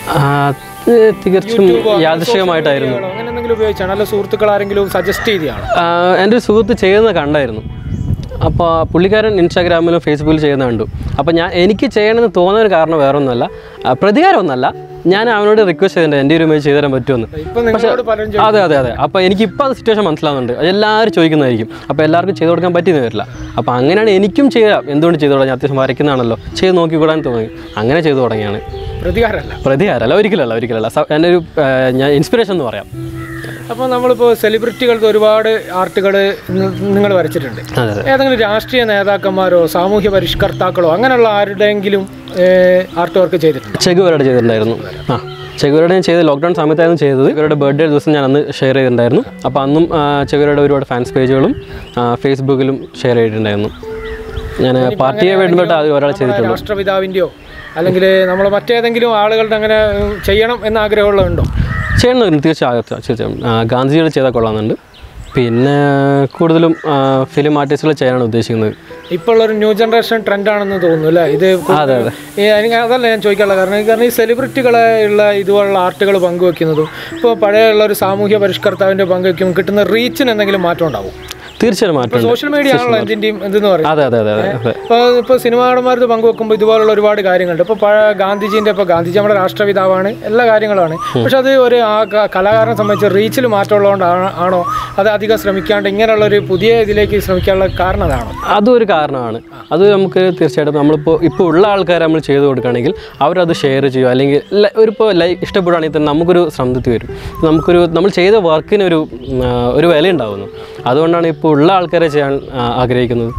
തികച്ചും യാദൃശ്ചികമായിട്ടായിരുന്നു. അങ്ങനെ എന്തെങ്കിലും ഉപയോഗിച്ചാണ്, അല്ല സുഹൃത്തുക്കൾ ആരെങ്കിലും സജസ്റ്റ് ചെയ്തതാണ്? എൻ്റെ ഒരു സുഹൃത്ത് ചെയ്യുന്നത് കണ്ടായിരുന്നു. അപ്പോൾ പുള്ളിക്കാരൻ ഇൻസ്റ്റാഗ്രാമിലും ഫേസ്ബുക്കിലും ചെയ്യുന്ന കണ്ടു. അപ്പോൾ ഞാൻ എനിക്ക് ചെയ്യണമെന്ന് തോന്നുന്ന ഒരു കാരണം വേറെ ഒന്നുമല്ല, പ്രതികാരമൊന്നുമല്ല. ഞാൻ അവനോട് റിക്വസ്റ്റ് ചെയ്തിട്ടുണ്ട് എൻ്റെ ഒരു ഇമേജ് ചെയ്തു തരാൻ പറ്റുമെന്ന്. പക്ഷേ അതെ അതെ അതെ അപ്പോൾ എനിക്കിപ്പോൾ അത് സിറ്റുവേഷൻ മനസ്സിലാവുന്നുണ്ട്. എല്ലാവരും ചോദിക്കുന്നതായിരിക്കും, അപ്പോൾ എല്ലാവർക്കും ചെയ്ത് കൊടുക്കാൻ പറ്റിയെന്ന് വരില്ല. അപ്പോൾ അങ്ങനെയാണ് എനിക്കും ചെയ്യാം, എന്തുകൊണ്ട് ചെയ്തു തുടങ്ങി, അത്യാവശ്യം വരയ്ക്കുന്നതാണല്ലോ, ചെയ്ത് നോക്കിക്കൂടാൻ തോന്നി, അങ്ങനെ ചെയ്തു തുടങ്ങിയാണ്. പ്രതികാരമല്ല പ്രതികാരമല്ല, ഒരിക്കലല്ല ഒരിക്കലല്ല എൻ്റെ ഒരു ഞാൻ ഇൻസ്പിറേഷൻ എന്ന് പറയാം. അപ്പോൾ നമ്മളിപ്പോൾ സെലിബ്രിറ്റികൾക്ക് ഒരുപാട് ആർട്ടുകൾ നിങ്ങൾ വരച്ചിട്ടുണ്ട്. ഏതെങ്കിലും രാഷ്ട്രീയ നേതാക്കന്മാരോ സാമൂഹ്യ പരിഷ്കർത്താക്കളോ അങ്ങനെയുള്ള ആരുടെയെങ്കിലും ആർട്ട് വർക്ക് ചെയ്തിട്ടുണ്ട്? ചെഗുവേരയുടെ ചെയ്തിട്ടുണ്ടായിരുന്നു. ആ ചെഗുവേരയുടെ ഞാൻ ചെയ്ത് ലോക്ക്ഡൗൺ സമയത്തായിരുന്നു ചെയ്തത്. ചെഗുവേരയുടെ ബർത്ത്ഡേ ദിവസം ഞാൻ അന്ന് ഷെയർ ചെയ്തിട്ടുണ്ടായിരുന്നു. അപ്പോൾ അന്നും ചെഗുവേരയുടെ ഒരുപാട് ഫാൻസ് പേജുകളും ഫേസ്ബുക്കിലും ഷെയർ ചെയ്തിട്ടുണ്ടായിരുന്നു. ഞാൻ പാർട്ടിയെ വേണ്ടിയിട്ട് അത് ഒരാൾ ചെയ്തിട്ടുണ്ട്. രാഷ്ട്രപിതാവിൻ്റെയോ അല്ലെങ്കിൽ നമ്മൾ മറ്റേതെങ്കിലും ആളുകളുടെ അങ്ങനെ ചെയ്യണം എന്ന ആഗ്രഹമുള്ളതുണ്ടോ? ചെയ്യണമെന്ന് തീർച്ചയായും തീർച്ചയായും ഗാന്ധിജിയുടെ ചെയ്താൽ കൊള്ളാമെന്നുണ്ട്. പിന്നെ കൂടുതലും ഫിലിം ആർട്ടിസ്റ്റുകൾ ചെയ്യാനാണ് ഉദ്ദേശിക്കുന്നത്. ഇപ്പോൾ ഉള്ളൊരു ന്യൂ ജനറേഷൻ ട്രെൻഡാണെന്ന് തോന്നുന്നു അല്ലേ ഇത്? അതെ അതെ. അതല്ല ഞാൻ ചോദിക്കാനുള്ള കാരണം, കാരണം ഈ സെലിബ്രിറ്റികളെ ഉള്ള ഇതുപോലുള്ള ആർട്ടുകൾ പങ്കുവെക്കുന്നതും ഇപ്പോൾ പഴയുള്ള ഒരു സാമൂഹ്യ പരിഷ്കർത്താവിൻ്റെ പങ്കുവെക്കും കിട്ടുന്ന റീച്ചിന് എന്തെങ്കിലും മാറ്റം ഉണ്ടാവും? തീർച്ചയായും മാറ്റം. സോഷ്യൽ മീഡിയ ആണല്ലോ എന്തിൻ്റെയും ഇതെന്ന് പറയുന്നത്. അതെ അതെ അതെ അതെ. ഇപ്പോൾ ഇപ്പോൾ സിനിമാടന്മാർക്ക് പങ്കുവെക്കുമ്പോൾ ഇതുപോലുള്ള ഒരുപാട് കാര്യങ്ങളുണ്ട്. ഇപ്പോൾ പഴയ ഗാന്ധിജീൻ്റെ ഇപ്പോൾ ഗാന്ധിജി നമ്മുടെ രാഷ്ട്രപിതാവാണ്, എല്ലാ കാര്യങ്ങളുമാണ്. പക്ഷെ അത് ഒരു ആ കലാകാരനെ സംബന്ധിച്ച് റീച്ചിൽ മാറ്റമുള്ളതുകൊണ്ടാണ് ആണോ അത് അധികം ശ്രമിക്കാണ്ട് ഇങ്ങനെയുള്ളൊരു പുതിയ ഇതിലേക്ക് ശ്രമിക്കാനുള്ള കാരണം അതാണോ? അതും ഒരു കാരണമാണ്. അത് നമുക്ക് തീർച്ചയായിട്ടും നമ്മളിപ്പോൾ ഇപ്പോൾ ഉള്ള ആൾക്കാരെ നമ്മൾ ചെയ്ത് കൊടുക്കുകയാണെങ്കിൽ അവരത് ഷെയർ ചെയ്യും, അല്ലെങ്കിൽ ഒരു ഇപ്പോൾ ലൈക്ക് ഇഷ്ടപ്പെടുകയാണെങ്കിൽ തന്നെ നമുക്കൊരു സംതൃപ്തി വരും, നമുക്കൊരു നമ്മൾ ചെയ്ത വർക്കിനൊരു ഒരു വില ഉണ്ടാകുന്നു. അതുകൊണ്ടാണ് ഇപ്പോൾ ഉള്ള ആൾക്കാരെ ചെയ്യാൻ ആഗ്രഹിക്കുന്നത്.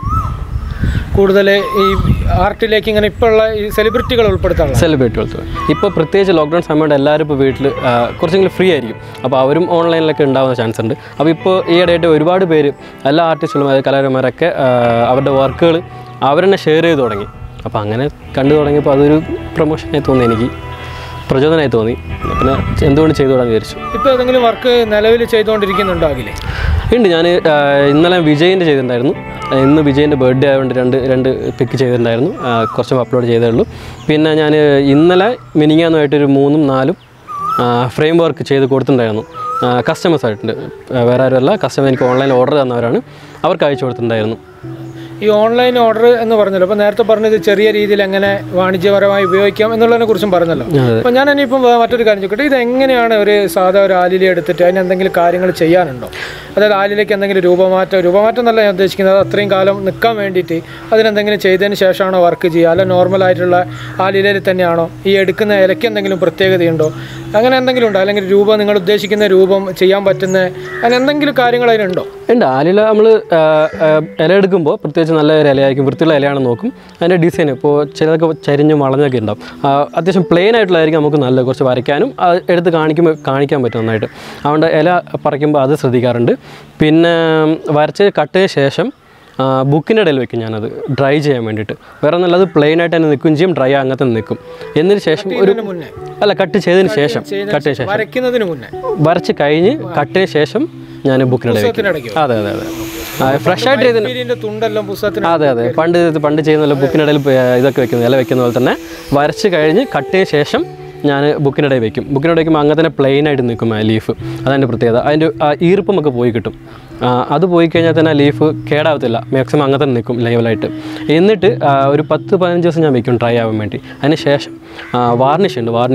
കൂടുതൽ ഈ ആർട്ടിലേക്ക് ഇങ്ങനെ ഇപ്പോൾ ഉള്ള ഈ സെലിബ്രിറ്റികൾ ഉൾപ്പെടുത്താൻ സെലിബ്രിറ്റികൾ ഇപ്പോൾ പ്രത്യേകിച്ച് ലോക്ക്ഡൗൺ സമയത്ത് എല്ലാവരും ഇപ്പോൾ വീട്ടിൽ കുറച്ചെങ്കിലും ഫ്രീ ആയിരിക്കും. അപ്പോൾ അവരും ഓൺലൈനിലൊക്കെ ഉണ്ടാകുന്ന ചാൻസ് ഉണ്ട്. അപ്പോൾ ഇപ്പോൾ ഈയിടെയായിട്ട് ഒരുപാട് പേര് എല്ലാ ആർട്ടിസ്റ്റുകളും അതായത് കലാകാരന്മാരൊക്കെ അവരുടെ വർക്കുകൾ അവർ തന്നെ ഷെയർ ചെയ്ത് തുടങ്ങി. അപ്പോൾ അങ്ങനെ കണ്ടു തുടങ്ങിയപ്പോൾ അതൊരു പ്രൊമോഷനായി തോന്നി, എനിക്ക് പ്രചോദനമായി തോന്നി. പിന്നെ എന്തുകൊണ്ട് ചെയ്തു തുടങ്ങി വിചാരിച്ചു. ഇപ്പോൾ ഏതെങ്കിലും വർക്ക് നിലവിൽ ചെയ്തുകൊണ്ടിരിക്കുന്നുണ്ടോ അഖിലേ? ഉണ്ട്. ഞാൻ ഇന്നലെ വിജയിൻ്റെ ചെയ്തിട്ടുണ്ടായിരുന്നു. ഇന്ന് വിജയിൻ്റെ ബർത്ത്ഡേ ആയതുകൊണ്ട് രണ്ട് രണ്ട് പിക്ക് ചെയ്തിട്ടുണ്ടായിരുന്നു, കുറച്ചും അപ്ലോഡ് ചെയ്തേ ഉള്ളൂ. പിന്നെ ഞാൻ ഇന്നലെ മിനിങ്ങാന്നുമായിട്ടൊരു മൂന്നും നാലും ഫ്രെയിം വർക്ക് ചെയ്ത് കൊടുത്തിട്ടുണ്ടായിരുന്നു കസ്റ്റമേഴ്സായിട്ടുണ്ട്. വേറെ ആരുമല്ല, കസ്റ്റമർ എനിക്ക് ഓൺലൈൻ ഓർഡർ തന്നവരാണ്, അവർക്ക് അയച്ചു കൊടുത്തിട്ടുണ്ടായിരുന്നു. ഈ ഓൺലൈൻ ഓർഡർ എന്ന് പറഞ്ഞല്ലോ, അപ്പോൾ നേരത്തെ പറഞ്ഞത് ചെറിയ രീതിയിൽ എങ്ങനെ വാണിജ്യപരമായി ഉപയോഗിക്കാം എന്നുള്ളതിനെ കുറിച്ചും പറഞ്ഞല്ലോ. അപ്പോൾ ഞാൻ ഇനിയിപ്പം മറ്റൊരു കാര്യം ചോദിക്കട്ടെ, ഇത് എങ്ങനെയാണ് ഒരു സാധാ ഒരു ആലില എടുത്തിട്ട് അതിന് എന്തെങ്കിലും കാര്യങ്ങൾ ചെയ്യാനുണ്ടോ? അതായത് ആലിലേക്ക് എന്തെങ്കിലും രൂപമാറ്റം രൂപമാറ്റം എന്നല്ല ഞാൻ ഉദ്ദേശിക്കുന്നത്, അത്രയും കാലം നിൽക്കാൻ വേണ്ടിയിട്ട് അതിനെന്തെങ്കിലും ചെയ്തതിന് ശേഷമാണോ വർക്ക് ചെയ്യുക, അല്ല നോർമലായിട്ടുള്ള ആലിലയിൽ തന്നെയാണോ? ഈ എടുക്കുന്ന ഇലയ്ക്ക് എന്തെങ്കിലും പ്രത്യേകതയുണ്ടോ? അങ്ങനെ എന്തെങ്കിലും ഉണ്ടോ? അല്ലെങ്കിൽ രൂപം നിങ്ങൾ ഉദ്ദേശിക്കുന്ന രൂപം ചെയ്യാൻ പറ്റുന്ന അങ്ങനെ എന്തെങ്കിലും കാര്യങ്ങൾ അതിനുണ്ടോ? ഉണ്ട്. ആലില നമ്മൾ ഇല എടുക്കുമ്പോൾ പ്രത്യേകിച്ച് നല്ല ഒരു ഇലയായിരിക്കും, വൃത്തിയുള്ള ഇലയാണെന്ന് നോക്കും. അതിൻ്റെ ഡിസൈൻ ഇപ്പോൾ ചിലതൊക്കെ ചരിഞ്ഞും വളഞ്ഞൊക്കെ ഉണ്ടാവും. അത്യാവശ്യം പ്ലെയിൻ ആയിട്ടുള്ളതായിരിക്കും നമുക്ക് നല്ലത്, കുറച്ച് വരയ്ക്കാനും എടുത്ത് കാണിക്കുമ്പോൾ കാണിക്കാൻ പറ്റും നന്നായിട്ട്. അതുകൊണ്ട് ഇല പറിക്കുമ്പോൾ അത് ശ്രദ്ധിക്കാറുണ്ട്. പിന്നെ വരച്ച് കട്ടിന് ശേഷം ബുക്കിൻ്റെ ഇടയിൽ വെക്കും ഞാനത് ഡ്രൈ ചെയ്യാൻ വേണ്ടിയിട്ട്. വേറെ നല്ലത് പ്ലെയിൻ ആയിട്ട് തന്നെ നിൽക്കുകയും ചെയ്യും, ഡ്രൈ അങ്ങനത്തെ നിൽക്കും. എന്നതിന് ശേഷം ഒരു അല്ല കട്ട് ചെയ്തതിന് ശേഷം കട്ടിന് ശേഷം വരച്ച് കഴിഞ്ഞ് കട്ടിന് ശേഷം ഞാൻ ബുക്കിനിടയിൽ വെക്കും. അതെ അതെ അതെ ഫ്രഷ് ആയിട്ട് ചെയ്ത് അതെ അതെ പണ്ട് പണ്ട് ചെയ്യുന്നല്ലോ ബുക്കിനിടയിൽ ഇതൊക്കെ വെക്കുന്നത്, ഇല വെക്കുന്ന പോലെ തന്നെ വരച്ച് കഴിഞ്ഞ് കട്ടിന് ശേഷം ഞാൻ ബുക്കിനിടയിൽ വയ്ക്കും. ബുക്കിനിടയിൽ വയ്ക്കുമ്പോൾ അങ്ങനെ തന്നെ പ്ലെയിൻ ആയിട്ട് നിൽക്കും ആ ലീഫ്. അതതിൻ്റെ പ്രത്യേകത. അതിൻ്റെ ഈർപ്പം ഒക്കെ പോയി കിട്ടും. അത് പോയി കഴിഞ്ഞാൽ തന്നെ ലീഫ് കേടാവത്തില്ല, മാക്സിമം അങ്ങനെ തന്നെ നിൽക്കും ലെവലായിട്ട്. എന്നിട്ട് ഒരു പത്ത് പതിനഞ്ച് ദിവസം ഞാൻ വയ്ക്കും ഡ്രൈ ആവാൻ വേണ്ടി. അതിന് ശേഷം വാർണിഷ് ഉണ്ട്, വാർണിഷ്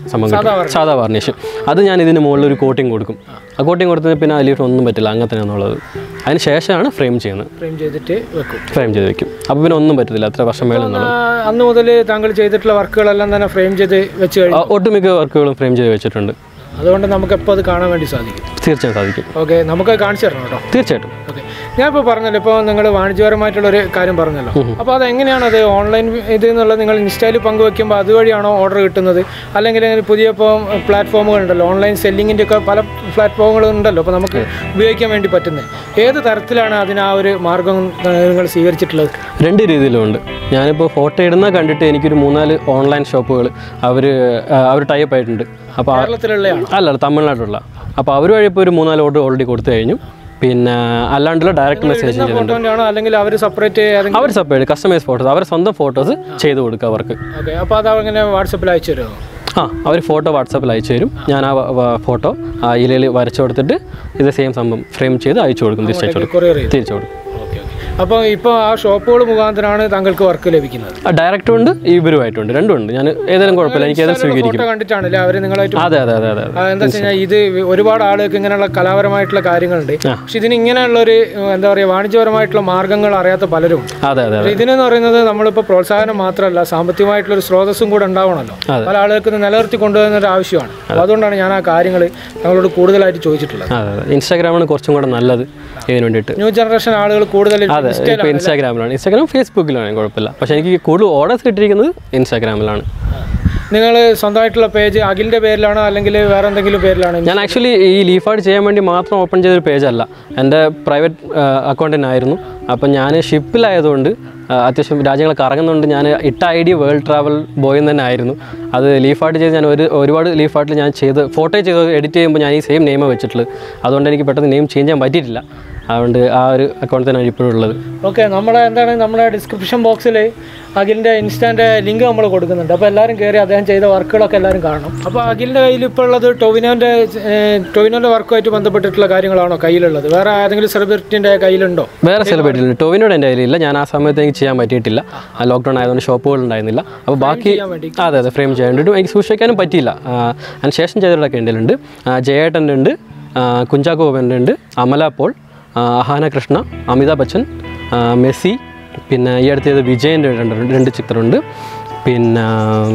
സംഭവം കിട്ടും, സാധാ വാർണിഷ്. അത് ഞാൻ ഇതിന് മുകളിൽ ഒരു കോട്ടിങ് കൊടുക്കും. ആ കോട്ടിങ് കൊടുത്തത് പിന്നെ ആ ലീഫ് ഒന്നും പറ്റില്ല, അങ്ങനെ തന്നെയാണുള്ളത്. അതിന് ശേഷമാണ് ഫ്രെയിം ചെയ്യുന്നത്. ഫ്രെയിം ചെയ്തിട്ട് വെക്കും. ഫ്രെയിം ചെയ്ത് വെക്കും. അപ്പോൾ പിന്നെ ഒന്നും പറ്റത്തില്ല, അത്ര വർഷം മേളിൽ നിന്നുള്ളത്. അന്ന് മുതൽ താങ്കൾ ചെയ്തിട്ടുള്ള വർക്കുകളെല്ലാം തന്നെ ഫ്രെയിം ചെയ്ത് വെച്ച് കഴിഞ്ഞു? ഒട്ടുമിക്ക വർക്കുകളും ഫ്രെയിം ചെയ്ത് വെച്ചിട്ടുണ്ട്. അതുകൊണ്ട് നമുക്ക് എപ്പോൾ അത് കാണാൻ വേണ്ടി സാധിക്കും? തീർച്ചയായും സാധിക്കും. ഓക്കെ, നമുക്ക് കാണിച്ചു തരണം കേട്ടോ. തീർച്ചയായിട്ടും. ഓക്കെ, ഞാനിപ്പോൾ പറഞ്ഞല്ലോ, ഇപ്പോൾ നിങ്ങൾ വാണിജ്യപരമായിട്ടുള്ളൊരു കാര്യം പറഞ്ഞല്ലോ. അപ്പോൾ അത് എങ്ങനെയാണ് അത് ഓൺലൈൻ ഇത് എന്നുള്ളത് നിങ്ങൾ ഇൻസ്റ്റയിൽ പങ്കുവെക്കുമ്പോൾ അതുവഴിയാണോ ഓർഡർ കിട്ടുന്നത്? അല്ലെങ്കിൽ പുതിയ ഇപ്പോൾ പ്ലാറ്റ്ഫോമുകളുണ്ടല്ലോ, ഓൺലൈൻ സെല്ലിങ്ങിൻ്റെ ഒക്കെ പല പ്ലാറ്റ്ഫോമുകളുണ്ടല്ലോ, അപ്പോൾ നമുക്ക് ഉപയോഗിക്കാൻ വേണ്ടി പറ്റുന്നത് ഏത് തരത്തിലാണ് അതിന് ആ ഒരു മാർഗം നിങ്ങൾ സ്വീകരിച്ചിട്ടുള്ളത്? രണ്ട് രീതിയിലുമുണ്ട്. ഞാനിപ്പോൾ ഫോട്ടോ ഇടുന്ന കണ്ടിട്ട് എനിക്കൊരു മൂന്നാല് ഓൺലൈൻ ഷോപ്പുകൾ അവർ അവർ ടൈപ്പ് ആയിട്ടുണ്ട്. അപ്പോൾ കേരളത്തിലുള്ളതാണ്? അല്ല, തമിഴ്നാട്ടിലുള്ള. അപ്പോൾ അവർ വഴി ഇപ്പോൾ ഒരു മൂന്നാല് ഓർഡർ ഓൾറെഡി കൊടുത്തു കഴിഞ്ഞു. പിന്നെ അല്ലാണ്ടുള്ള ഡയറക്റ്റ് മെസ്സേജ് ചെയ്യുന്നുണ്ട്. അല്ലെങ്കിൽ അവർ സെപ്പറേറ്റ് അവർ സെപ്പറേറ്റ് കസ്റ്റമൈസ് ഫോട്ടോസ്, അവർ സ്വന്തം ഫോട്ടോസ് ചെയ്ത് കൊടുക്കുക അവർക്ക്. ഓക്കെ, അപ്പോൾ അത് അങ്ങനെ വാട്സപ്പിൽ അയച്ചു തരുമോ? ആ, അവർ ഫോട്ടോ വാട്സാപ്പിൽ അയച്ചു തരും. ഞാൻ ആ ഫോട്ടോ ആ ഇലയിൽ വരച്ചു കൊടുത്തിട്ട് ഇത് സെയിം സംഭവം ഫ്രെയിം ചെയ്ത് അയച്ചു കൊടുക്കും, തിരിച്ചയച്ചു കൊടുക്കും, തിരിച്ചു കൊടുക്കും. അപ്പോൾ ഇപ്പോൾ ആ ഷോപ്പുകൾ മുഖാന്തരമാണ് താങ്കൾക്ക് വർക്ക് ലഭിക്കുന്നത്? ഡയറക്റ്റും ഉണ്ട്, ഇവരുമായിട്ടുണ്ട്, രണ്ടും ഉണ്ട്. ഞാൻ ഏതെങ്കിലും കുഴപ്പമില്ല, എനിക്ക് ഏതെങ്കിലും സ്വീകരിക്കും. ഫോട്ടോ കണ്ടിട്ടാണല്ലേ അവർ നിങ്ങളായിട്ട്? അതെ അതെ അതെ അതെ. എന്താ വെച്ച് കഴിഞ്ഞാൽ ഇത് ഒരുപാട് ആളുകൾക്ക് ഇങ്ങനെയുള്ള കലാപരമായിട്ടുള്ള കാര്യങ്ങളുണ്ട്, പക്ഷെ ഇതിന് ഇങ്ങനെയുള്ളൊരു എന്താ പറയുക വാണിജ്യപരമായിട്ടുള്ള മാർഗ്ഗങ്ങൾ അറിയാത്ത പലരും. അതെ അതെ. ഇതിനെന്ന് പറയുന്നത് നമ്മളിപ്പോൾ പ്രോത്സാഹനം മാത്രമല്ല, സാമ്പത്തികമായിട്ടുള്ളൊരു സ്രോതസ്സും കൂടെ ഉണ്ടാവണമല്ലോ. പല ആളുകൾക്ക് നിലനിർത്തി കൊണ്ടുവരുന്ന ഒരു ആവശ്യമാണ്. അപ്പോൾ അതുകൊണ്ടാണ് ഞാൻ ആ കാര്യങ്ങൾ ഞങ്ങളോട് കൂടുതലായിട്ട് ചോദിച്ചിട്ടുള്ളത്. അതെ അതെ. ഇൻസ്റ്റാഗ്രാമാണ് കുറച്ചും കൂടെ നല്ലത് ഇതിന് വേണ്ടിയിട്ട്. ന്യൂ ജനറേഷൻ ആളുകൾ കൂടുതൽ ഇപ്പോൾ ഇൻസ്റ്റാഗ്രാമിലാണ്. ഇൻസ്റ്റാഗ്രാം ഫേസ്ബുക്കിലാണ് കുഴപ്പമില്ല, പക്ഷേ എനിക്ക് കൂടുതൽ ഓർഡേഴ്സ് കിട്ടിയിരിക്കുന്നത് ഇൻസ്റ്റാഗ്രാമിലാണ്. നിങ്ങൾ സ്വന്തമായിട്ടുള്ള പേജ് അഖിലിൻ്റെ പേരിലാണോ അല്ലെങ്കിൽ വേറെ എന്തെങ്കിലും പേരിലാണോ? ഞാൻ ആക്ച്വലി ഈ ലീഫ് ആർട്ട് ചെയ്യാൻ വേണ്ടി മാത്രം ഓപ്പൺ ചെയ്തൊരു പേജല്ല, എൻ്റെ പ്രൈവറ്റ് അക്കൗണ്ടിനായിരുന്നു. അപ്പം ഞാൻ ഷിപ്പിലായതുകൊണ്ട് അത്യാവശ്യം രാജ്യങ്ങളൊക്കെ ഇറങ്ങുന്നുണ്ട്. ഞാൻ ഇട്ട I D world travel boy തന്നെ ആയിരുന്നു. അത് ലീഫ് ആർട്ട് ചെയ്ത് ഞാൻ ഒരു ഒരുപാട് ലീഫ് ആർട്ടിൽ ഞാൻ ചെയ്ത് ഫോട്ടോ ചെയ്ത് എഡിറ്റ് ചെയ്യുമ്പോൾ ഞാൻ ഈ സെയിം നെയിമാണ് വെച്ചിട്ടുള്ളത്. അതുകൊണ്ട് എനിക്ക് പെട്ടെന്ന് നെയിം ചേഞ്ച് ചെയ്യാൻ പറ്റിയിട്ടില്ല. അതുകൊണ്ട് ആ ഒരു അക്കൗണ്ട് തന്നെയാണ് ഇപ്പോഴും ഉള്ളത്. ഓക്കെ, നമ്മുടെ എന്താണ് നമ്മുടെ ഡിസ്ക്രിപ്ഷൻ ബോക്സിൽ അഖിലിൻ്റെ ഇൻസ്റ്റാൻ്റെ ലിങ്ക് നമ്മൾ കൊടുക്കുന്നുണ്ട്. അപ്പോൾ എല്ലാവരും കയറി അദ്ദേഹം ചെയ്ത വർക്കുകളൊക്കെ എല്ലാവരും കാണണം. അപ്പോൾ അഖിലിൻ്റെ കയ്യിൽ ഇപ്പോൾ ഉള്ളത് ടൊവിനോൻ്റെ ടൊവിനോൻ്റെ വർക്കുമായിട്ട് ബന്ധപ്പെട്ടിട്ടുള്ള കാര്യങ്ങളാണോ കയ്യിലുള്ളത്? വേറെ ഏതെങ്കിലും സെലിബ്രിറ്റിൻ്റെ കയ്യിലുണ്ടോ? വേറെ സെലിബ്രിറ്റി ടൊവിനോട് എൻ്റെ കയ്യിലില്ല. ഞാൻ ആ സമയത്ത് എനിക്ക് ചെയ്യാൻ പറ്റിയിട്ടില്ല, ലോക്ക്ഡൗൺ ആയതുകൊണ്ട് ഷോപ്പുകൾ ഉണ്ടായിരുന്നില്ല. അപ്പോൾ ബാക്കി അതെ അതെ ഫ്രെയിം ചെയ്യാൻ വേണ്ടിയിട്ടും എനിക്ക് സൂക്ഷിക്കാനും പറ്റിയില്ല. അതിന് ശേഷം ചെയ്തിട്ടൊക്കെ എൻ്റെ ഉണ്ട്. ജയേട്ടൻ്റെ ഉണ്ട്, കുഞ്ചാക്കോ ബോബൻ്റെ ഉണ്ട്, അമല പോൾ, അഹാന കൃഷ്ണ, അമിതാഭ് ബച്ചൻ, മെസ്സി, പിന്നെ ഈ അടുത്തത് വിജയൻ്റെ രണ്ട് രണ്ട് ചിത്രമുണ്ട്. പിന്നെ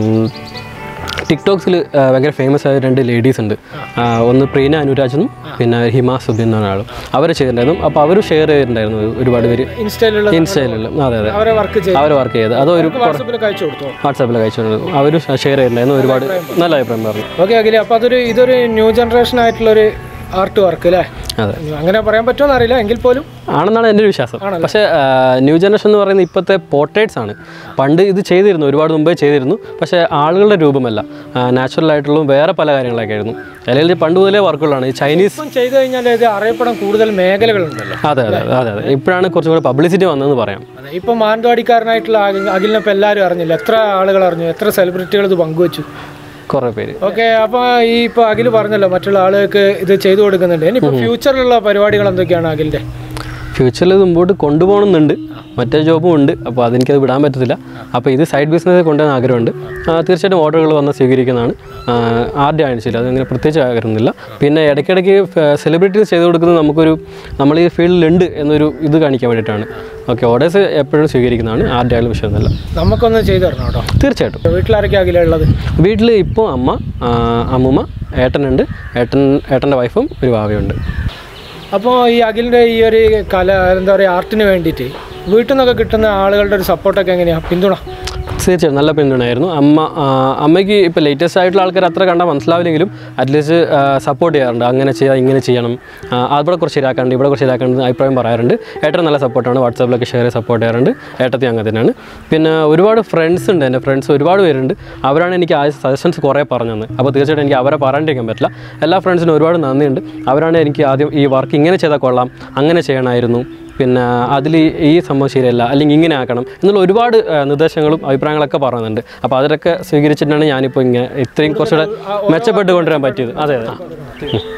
ടിക്ടോക്സിൽ ഭയങ്കര ഫേമസ് ആയ രണ്ട് ലേഡീസ് ഉണ്ട്. ഒന്ന് പ്രീന അനുരാജനും പിന്നെ ഹിമ സുബിൻ എന്ന ഒരാളും. അവർ ചെയ്തിട്ടുണ്ടായിരുന്നു. അപ്പോൾ അവർ ഷെയർ ചെയ്തിട്ടുണ്ടായിരുന്നു ഒരുപാട് പേര് ഇൻസ്റ്റയിലുള്ള. അതെ അതെ, അവർ വർക്ക് ചെയ്ത് അത് ഒരു വാട്സാപ്പിൽ അയച്ചു കൊടുത്തു. അവർ ഷെയർ ചെയ്തിട്ടുണ്ടായിരുന്നു, ഒരുപാട് നല്ല അഭിപ്രായം പറഞ്ഞു. ഓക്കെ അഖിലേ, അപ്പോൾ അതൊരു ഇതൊരു ന്യൂ ജനറേഷൻ ആയിട്ടുള്ളൊരു ആർട്ട് വർക്ക് അല്ലേ? അതെ, അങ്ങനെ പറയാൻ പറ്റുമോ അറിയില്ല, എങ്കിൽ പോലും ആണെന്നാണ് എൻ്റെ ഒരു വിശ്വാസം. പക്ഷേ ന്യൂ ജനറേഷൻ എന്ന് പറയുന്നത് ഇപ്പോഴത്തെ പോർട്രേറ്റ്സ് ആണ്. പണ്ട് ഇത് ചെയ്തിരുന്നു, ഒരുപാട് മുമ്പേ ചെയ്തിരുന്നു. പക്ഷേ ആളുകളുടെ രൂപമല്ല, നാച്ചുറൽ ആയിട്ടുള്ള വേറെ പല കാര്യങ്ങളൊക്കെ ആയിരുന്നു. അല്ലെങ്കിൽ പണ്ട് മുതലേ വർക്കുകളാണ് ഈ ചൈനീസ് ചെയ്ത് കഴിഞ്ഞാൽ ഇത് അറിയപ്പെടാൻ കൂടുതൽ മേഖലകളുണ്ടല്ലോ. അതെ അതെ അതെ അതെ. ഇപ്പോഴാണ് കുറച്ചും കൂടെ പബ്ലിസിറ്റി വന്നതെന്ന് പറയാം. അതെ, ഇപ്പം മാനന്തവാടിക്കാരനായിട്ടുള്ള അഖിലിനിപ്പോൾ എല്ലാവരും അറിഞ്ഞില്ല. എത്ര ആളുകൾ അറിഞ്ഞു, എത്ര സെലിബ്രിറ്റികൾ ഇത് പങ്കുവച്ചു, കുറേ പേര്. ഓക്കെ, അപ്പോൾ ഈ ഇപ്പോൾ അഖിൽ പറഞ്ഞല്ലോ മറ്റുള്ള ആളുകൾക്ക് ഇത് ചെയ്തു കൊടുക്കുന്നുണ്ട്. ഇനിയിപ്പോൾ ഫ്യൂച്ചറിലുള്ള പരിപാടികൾ എന്തൊക്കെയാണ് അഖിലിൻ്റെ? ഫ്യൂച്ചറിൽ ഇത് മുമ്പോട്ട് കൊണ്ടുപോകണമെന്നുണ്ട്, മറ്റേ ജോബും ഉണ്ട്. അപ്പോൾ അതെനിക്കത് വിടാൻ പറ്റത്തില്ല. അപ്പോൾ ഇത് സൈഡ് ബിസിനസ് കൊണ്ടുവരാൻ ആഗ്രഹമുണ്ട്. തീർച്ചയായിട്ടും ഓർഡറുകൾ വന്ന് സ്വീകരിക്കുന്നതാണ്. ആരുടെ ആഴ്ചയില്ല, അതങ്ങനെ പ്രത്യേകിച്ച് ആഗ്രഹമൊന്നുമില്ല. പിന്നെ ഇടയ്ക്കിടയ്ക്ക് സെലിബ്രിറ്റീസ് ചെയ്ത് കൊടുക്കുന്നത് നമുക്കൊരു നമ്മൾ ഈ ഫീൽഡിലുണ്ട് എന്നൊരു ഇത് കാണിക്കാൻ വേണ്ടിയിട്ടാണ്. ഓക്കെ, ഓർഡേഴ്സ് എപ്പോഴും സ്വീകരിക്കുന്നതാണ്, ആരുടെ ആയാലും വിഷയമൊന്നുമില്ല. നമുക്കൊന്ന് ചെയ്തു തരണം കേട്ടോ. തീർച്ചയായിട്ടും. വീട്ടിലാരൊക്കെ അഖില ഉള്ളത്? വീട്ടിൽ ഇപ്പോൾ അമ്മ, അമ്മൂമ്മ, ഏട്ടനുണ്ട്, ഏട്ടൻ ഏട്ടൻ്റെ വൈഫും ഒരു ഭാവിയുണ്ട്. അപ്പോൾ ഈ അഖിലിൻ്റെ ഈ ഒരു കല എന്താ പറയുക ആർട്ടിന് വേണ്ടിയിട്ട് വീട്ടിൽ നിന്നൊക്കെ കിട്ടുന്ന ആളുകളുടെ ഒരു സപ്പോർട്ടൊക്കെ എങ്ങനെയാണ്, പിന്തുണ? തീർച്ചയായും നല്ല പിന്തുണയായിരുന്നു. അമ്മ അമ്മയ്ക്ക് ഇപ്പോൾ ലേറ്റസ്റ്റ് ആയിട്ടുള്ള ആൾക്കാർ അത്ര കണ്ടാൽ മനസ്സിലാവില്ലെങ്കിലും അറ്റ്ലീസ്റ്റ് സപ്പോർട്ട് ചെയ്യാറുണ്ട്. അങ്ങനെ ചെയ്യാം, ഇങ്ങനെ ചെയ്യണം, അവിടെ കുറച്ച് ശരിയാക്കാണ്ട്, ഇവിടെ കുറച്ച് ശരിയാക്കാണ്ട് അഭിപ്രായം പറയാറുണ്ട്. ഏട്ടൻ നല്ല സപ്പോർട്ടാണ്, വാട്സാപ്പിലൊക്കെ ഷെയർ ചെയ്ത് സപ്പോർട്ട് ചെയ്യാറുണ്ട്. ഏട്ടത്തി അങ്ങനെ തന്നെയാണ്. പിന്നെ ഒരുപാട് ഫ്രണ്ട്സ് ഉണ്ട്, എൻ്റെ ഫ്രണ്ട്സ് ഒരുപാട് പേരുണ്ട്. അവരാണ് എനിക്ക് ആ സജഷൻസ് കുറേ പറഞ്ഞു തന്നത്. അപ്പോൾ തീർച്ചയായിട്ടും എനിക്ക് അവരെ പറയാണ്ടിരിക്കാൻ പറ്റില്ല. എല്ലാ ഫ്രണ്ട്സിനും ഒരുപാട് നന്ദിയുണ്ട്. അവരാണ് എനിക്ക് ആദ്യം ഈ വർക്ക് ഇങ്ങനെ ചെയ്താൽ കൊള്ളാം, അങ്ങനെ ചെയ്യണമായിരുന്നു, പിന്നെ അതിൽ ഈ സംഭവം ശരിയല്ല, അല്ലെങ്കിൽ ഇങ്ങനെ ആക്കണം എന്നുള്ള ഒരുപാട് നിർദ്ദേശങ്ങളും അഭിപ്രായങ്ങളൊക്കെ പറയുന്നുണ്ട്. അപ്പോൾ അതിലൊക്കെ സ്വീകരിച്ചിട്ടാണ് ഞാനിപ്പോൾ ഇങ്ങനെ ഇത്രയും കുറച്ചുകൂടെ മെച്ചപ്പെട്ട് കൊണ്ടുവരാൻ പറ്റിയത്. അതെ അതെ.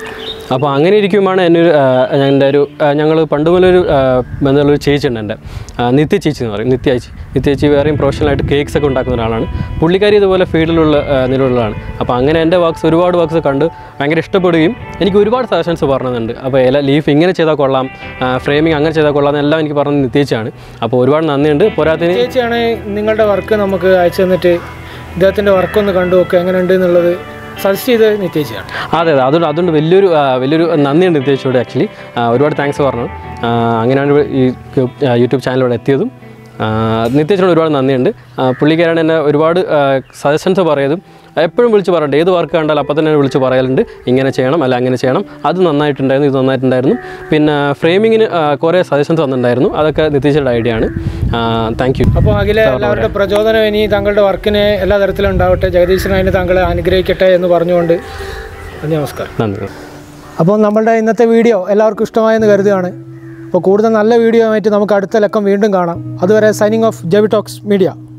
അപ്പോൾ അങ്ങനെ ഇരിക്കുമ്പോഴാണ് എൻ്റെ ഒരു എൻ്റെ ഒരു ഞങ്ങൾ പണ്ട് പോലെ ഒരു ബന്ധമുള്ളൊരു ചേച്ചി ഉണ്ട് എൻ്റെ നിത്യ ചേച്ചി എന്ന് പറയും. നിത്യ ചേച്ചി നിത്യ ചേച്ചി വേറെയും പ്രൊഫഷണലായിട്ട് കേക്ക്സ് ഒക്കെ ഉണ്ടാക്കുന്ന ഒരാളാണ്. പുള്ളിക്കാരി ഇതുപോലെ ഫീൽഡിലുള്ള നിലവിലുള്ളതാണ്. അപ്പോൾ അങ്ങനെ എൻ്റെ വർക്ക്സ് ഒരുപാട് വർക്ക്സ് കണ്ട് ഭയങ്കര ഇഷ്ടപ്പെടുകയും എനിക്ക് ഒരുപാട് സജഷൻസ് പറഞ്ഞിട്ടുണ്ട്. അപ്പോൾ ഇല ലീഫ് ഇങ്ങനെ ചെയ്താൽ കൊള്ളാം, ഫ്രെയിമിങ് അങ്ങനെ ചെയ്താൽ കൊള്ളാം എന്നെല്ലാം എനിക്ക് പറഞ്ഞത് നിത്യേച്ചാണ്. അപ്പോൾ ഒരുപാട് നന്ദിയുണ്ട്. പോരാത്തിന് ചേച്ചിയാണ് നിങ്ങളുടെ വർക്ക് നമുക്ക് അയച്ചു തന്നിട്ട് ഇദ്ദേഹത്തിൻ്റെ വർക്കൊന്ന് കണ്ടു നോക്കുക എങ്ങനെയുണ്ട് എന്നുള്ളത് സജസ്റ്റ് ചെയ്ത് നിത്യേച്ചിയാണ്. അതെ അതെ അതുകൊണ്ട് അതുകൊണ്ട് വലിയൊരു വലിയൊരു നന്ദിയുണ്ട് നിത്യേച്ചിയോട്. ആക്ച്വലി ഒരുപാട് താങ്ക്സ് പറഞ്ഞു. അങ്ങനെയാണ് ഈ യൂട്യൂബ് ചാനലിലൂടെ എത്തിയതും. നിത്യേച്ചിയോട് ഒരുപാട് നന്ദിയുണ്ട്. പുള്ളിക്കാരാണ് എന്നെ ഒരുപാട് സജഷൻസ് പറയതും എപ്പോഴും വിളിച്ച് പറയണ്ട ഏത് വർക്ക് കണ്ടാലും അപ്പോൾ തന്നെ വിളിച്ച് പറയലുണ്ട്, ഇങ്ങനെ ചെയ്യണം അല്ല അങ്ങനെ ചെയ്യണം, അത് നന്നായിട്ടുണ്ടായിരുന്നു ഇത് നന്നായിട്ടുണ്ടായിരുന്നു. പിന്നെ ഫ്രെയിമിങ്ങിന് കുറേ സജഷൻസ് വന്നിട്ടുണ്ടായിരുന്നു. അതൊക്കെ നിത്യേച്ചിയുടെ ഐഡിയ ആണ്. Thank you. അപ്പോൾ അഖിലെ എല്ലാവരുടെ പ്രചോദനം ഇനി താങ്കളുടെ വർക്കിന് എല്ലാ തരത്തിലും ഉണ്ടാവട്ടെ. ജഗദീശൻ അതിന് താങ്കളെ അനുഗ്രഹിക്കട്ടെ എന്ന് പറഞ്ഞുകൊണ്ട് നമസ്കാരം. നന്ദി. അപ്പോൾ നമ്മളുടെ ഇന്നത്തെ വീഡിയോ എല്ലാവർക്കും ഇഷ്ടമായെന്ന് കരുതുകയാണ്. അപ്പോൾ കൂടുതൽ നല്ല വീഡിയോ ആയിട്ട് നമുക്ക് അടുത്ത ലക്കം വീണ്ടും കാണാം. അതുവരെ signing off JV talks media.